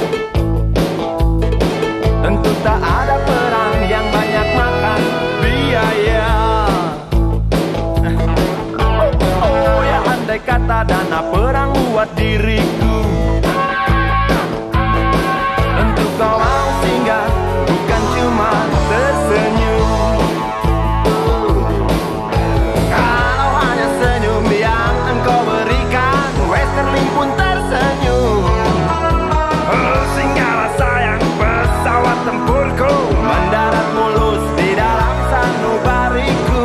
tentu tak ada perang yang banyak makan biaya. Oh ya, andai kata dana perang buat diriku, tentu kau mau singgah, bukan cuma tersenyum. Kalau hanya senyum yang engkau berikan, Westerling pun tersenyum. Oh, singgahlah sayang, pesawat tempurku mendarat mulus di dalam sanubariku.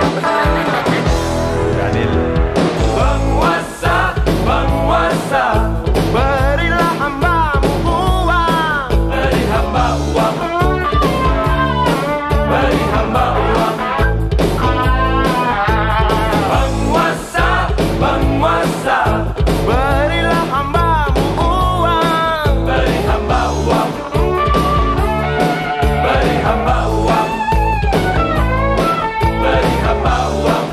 Penguasa, penguasa, berilah hambamu uang. Beri hamba uang, beri hamba uang. Penguasa, penguasa, berilah hambamu uang. Beri hamba uang, beri hamba uang, beri hamba uang,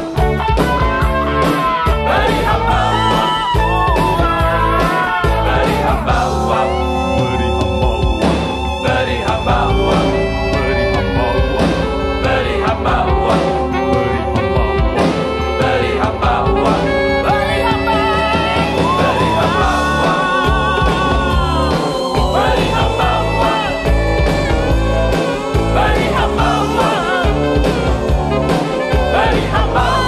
beri hamba uang, beri hamba uang, beri hamba uang, beri hamba uang, beri hamba uang, beri hamba uang, beri hamba uang, beri hamba uang, beri hamba uang, beri hamba uang, beri hamba uang.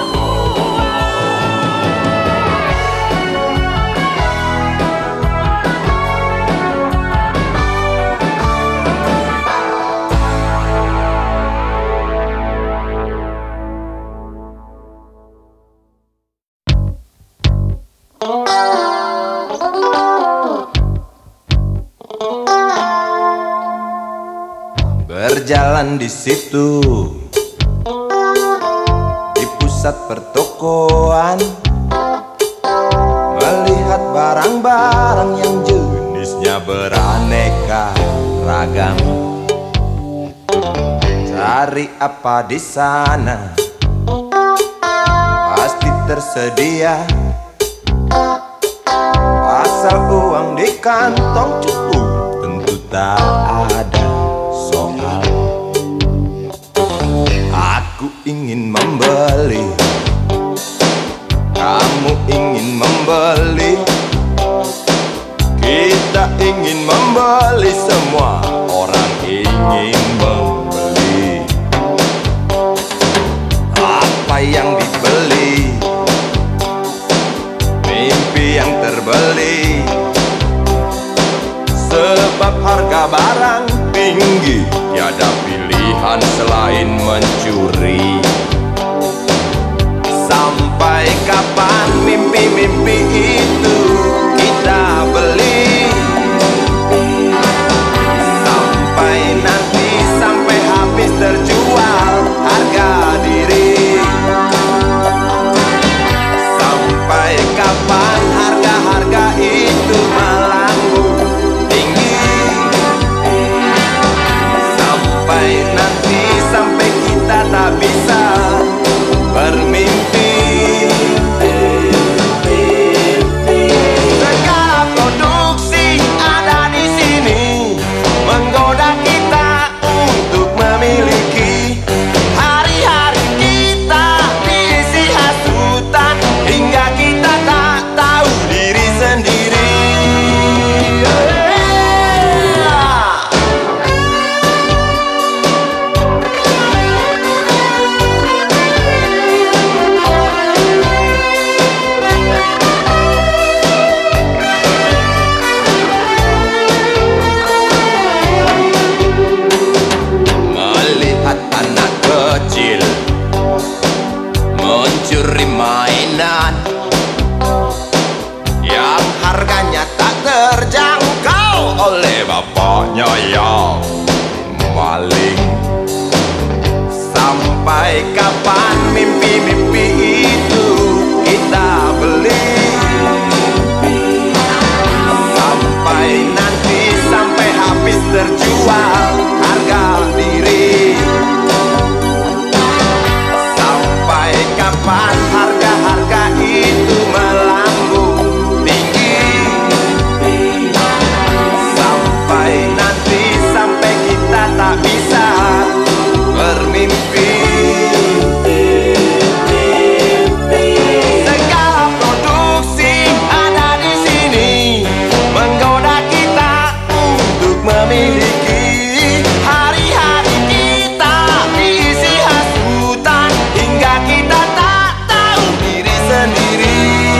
Berjalan di situ, di pusat pertokoan, melihat barang-barang yang jenisnya beraneka ragam. Cari apa di sana, pasti tersedia, asal uang di kantong cukup, tentu tak ada soal. Aku ingin membeli, kamu ingin membeli, kita ingin membeli, semua orang ingin membeli. mimpi-mimpi itu kita beli. Sampai nanti, sampai habis terjual harga diri. Sampai kapan harga-harga itu melambung tinggi? Sampai nanti, sampai kita tak bisa bermimpi. Segala produksi ada di sini menggoda kita untuk memiliki. Hari-hari kita diisi hasutan hingga kita tak tahu diri sendiri. Melihat anak kecil mencuri mainan yang harganya tak terjangkau oleh bapaknya yang maling. Sampai kapan mimpi-mimpi itu kita beli? Sampai nanti, sampai habis terjual harga diri. Sampai kapan harga-harga itu melambung tinggi? Sampai nanti, sampai kita tak bisa bermimpi. Segala produksi ada di sini menggoda kita untuk memiliki. Hari-hari kita diisi hasutan hingga kita tak tahu diri sendiri.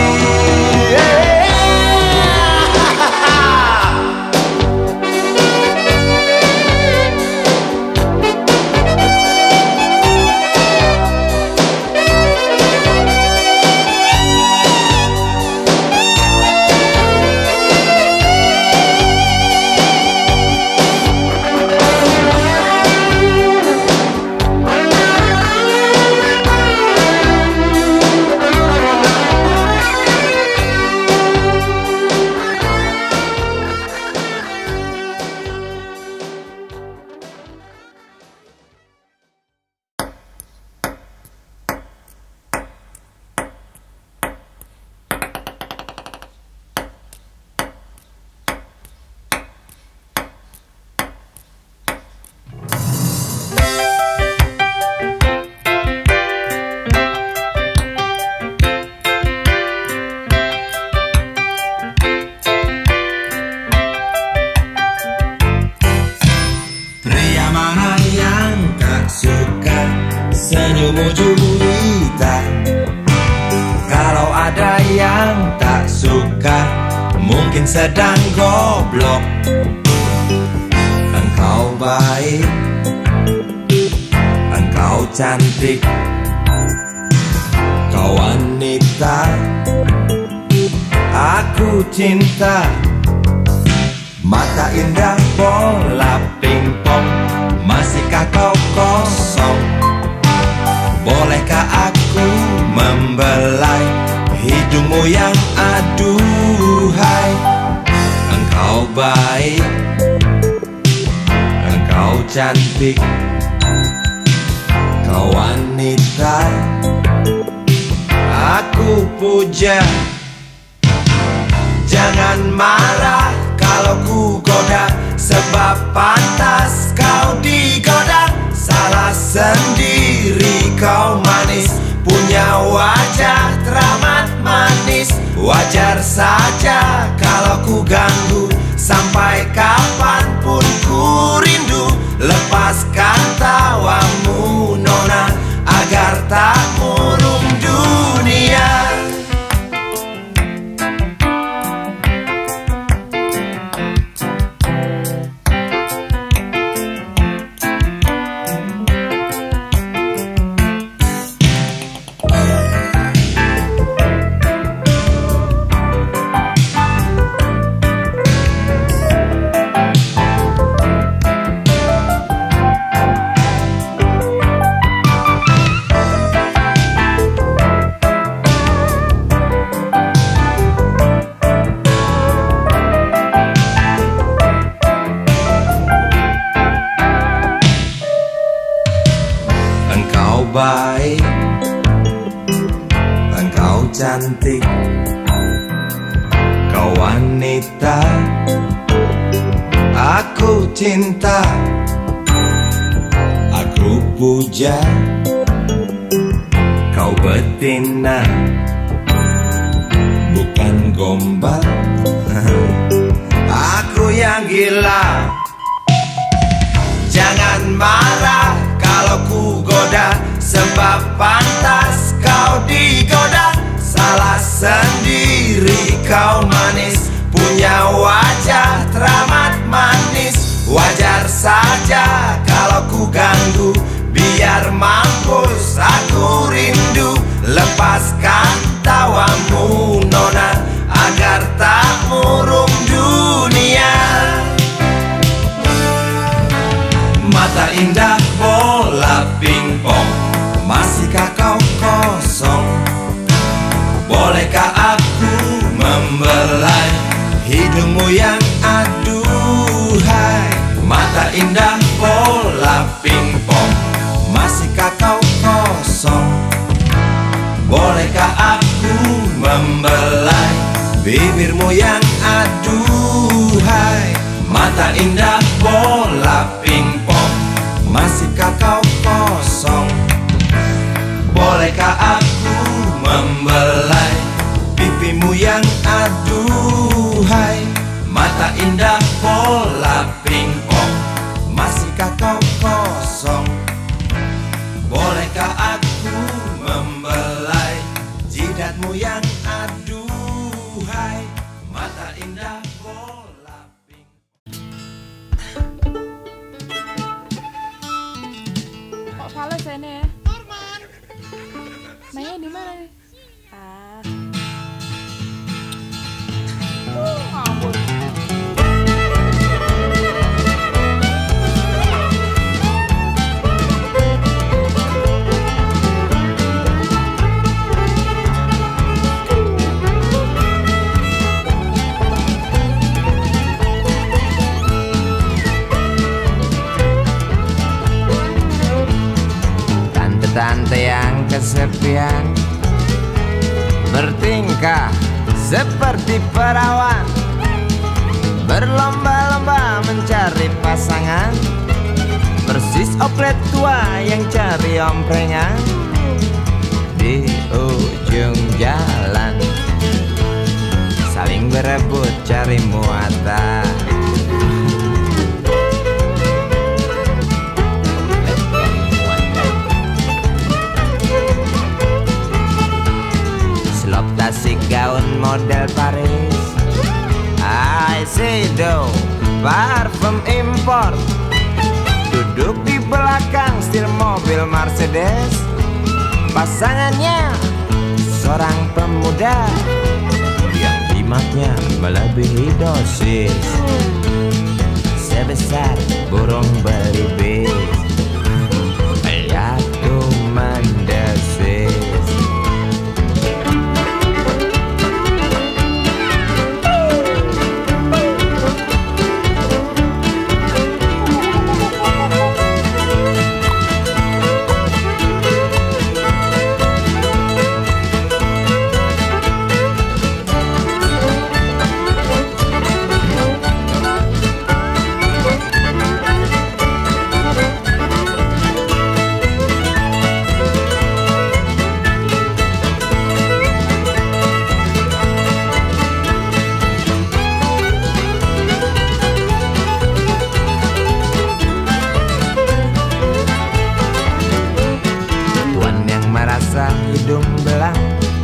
Pria mana yang tak suka senyummu juwita? Kalau ada yang tak suka, mungkin sedang goblok. Engkau baik, engkau cantik, kau wanita aku cinta. Mata indah bola pingpong, masihkah kau kosong? Bolehkah aku membelai hidungmu yang aduhai? Engkau baik, engkau cantik, kau wanita aku puja. Jangan marah kalau ku goda, sebab pantas kau digoda. Salah sendiri kau manis, punya wajah teramat manis. Wajar saja kalau ku ganggu, sampai kapanpun ku rindu. Lepaskan tawamu nona, agar tak murung dunia. baik, engkau cantik, kau wanita, aku cinta, aku puja, kau betina, bukan gombal. Aku yang gila. Jangan marah kalau ku goda, sebab pantas kau digoda. Salah sendiri kau manis, punya wajah teramat manis. Wajar saja kalau ku ganggu, biar mampus aku rindu. Lepaskan tawamu nona, agar tak murung dunia. Mata indah bola pingpong, masihkah kau kosong? Bolehkah aku membelai hidungmu yang aduhai? Mata indah bola pingpong, masihkah kau kosong? Bolehkah aku membelai bibirmu yang aduhai? Mata indah bola pingpong, masihkah kau kosong? Bolehkah aku membelai pipimu yang aduhai? Mata indah bola pingpong, masihkah kau kosong? Bolehkah aku membelai jidatmu yang aduhai? Mata indah bola pingpong. Kok fales ini ya? Mainnya di mana nih? Ah. Uh, ngawur. Tante yang kesepian, bertingkah seperti perawan, berlomba-lomba mencari pasangan, persis oplet tua yang cari omprengan. Di ujung jalan saling berebut cari muatan. Tasik gaun model Paris, Aisedo parfum impor, duduk di belakang setir mobil Mercedes. Pasangannya seorang pemuda yang jimatnya melebihi dosis, sebesar burung belibis, yaitu mendesis. Hidung belang,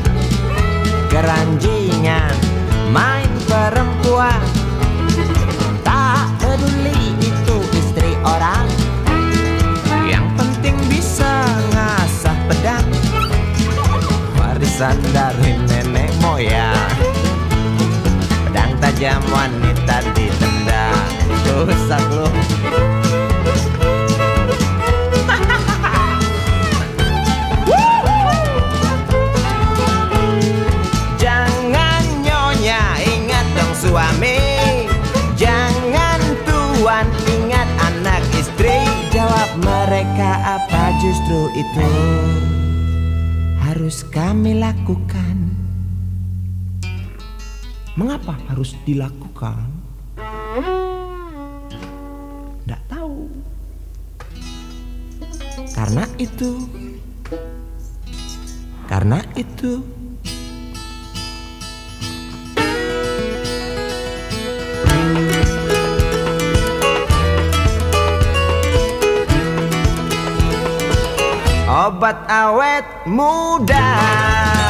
keranjingan, main perempuan, tak peduli itu istri orang, yang penting bisa ngasah pedang, warisan dari nenek moyang. Pedang tajam wanita ditendang, rusak lu. Suami, jangan tuan, ingat anak istri. Jawab mereka apa justru itu harus kami lakukan. Mengapa harus dilakukan? Tidak tahu. Karena itu, karena itu. Obat awet muda